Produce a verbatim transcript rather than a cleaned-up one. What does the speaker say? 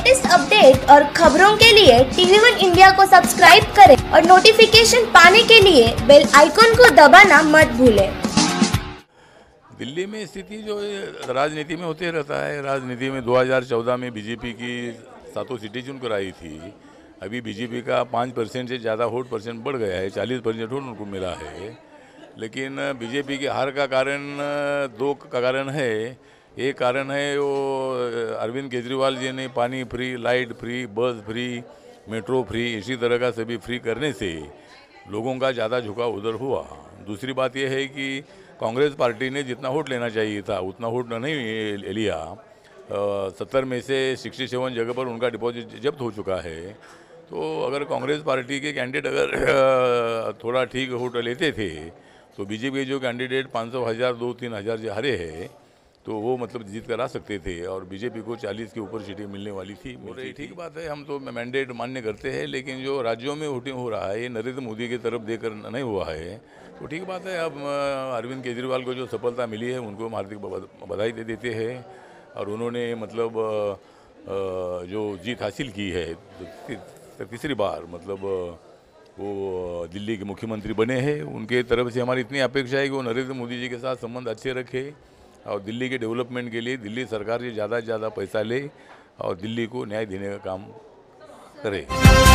Latest update और खबरों के लिए टीवी वन इंडिया को सब्सक्राइब करें और नोटिफिकेशन पाने के लिए बेल आइकॉन को दबाना मत भूलें। दिल्ली में स्थिति जो राजनीति में होते रहता है। राजनीति में दो हज़ार चौदह में बीजेपी की सातों सीटें चुनकर आई थी। अभी बीजेपी का पाँच परसेंट से ज़्यादा वोट परसेंट बढ़ गया है, चालीस परसेंट वोट उनको मिला है। लेकिन बीजेपी के हार का कारण दो का कारण है। एक कारण है वो अरविंद केजरीवाल जी ने पानी free, light free, bus free, metro free, इसी तरह का सभी फ्री करने से लोगों का ज़्यादा झुकाव उधर हुआ। दूसरी बात यह है कि कांग्रेस पार्टी ने जितना वोट लेना चाहिए था उतना वोट नहीं लिया। सत्तर में से सिक्सटी सेवन जगह पर उनका डिपॉजिट जब्त हो चुका है। तो अगर कांग्रेस पार्टी के कैंडिडेट अगर थोड़ा ठीक वोट लेते थे तो बीजेपी के जो कैंडिडेट पाँच सौ हज़ार दो तीन हज़ार जो हारे हैं तो वो मतलब जीत कर आ सकते थे और बीजेपी को चालीस के ऊपर सीटें मिलने वाली थी। और ठीक बात है, हम तो मैंडेट मान्य करते हैं, लेकिन जो राज्यों में वोटिंग हो रहा है ये नरेंद्र मोदी की तरफ देकर नहीं हुआ है। तो ठीक बात है, अब अरविंद केजरीवाल को जो सफलता मिली है उनको हम हार्दिक बधाई दे देते हैं। और उन्होंने मतलब जो जीत हासिल की है तीसरी बार, मतलब वो दिल्ली के मुख्यमंत्री बने हैं। उनके तरफ से हमारी इतनी अपेक्षा है कि वो नरेंद्र मोदी जी के साथ संबंध अच्छे रखे और दिल्ली के डेवलपमेंट के लिए दिल्ली सरकार से ज़्यादा से ज़्यादा पैसा ले और दिल्ली को न्याय देने का काम करे।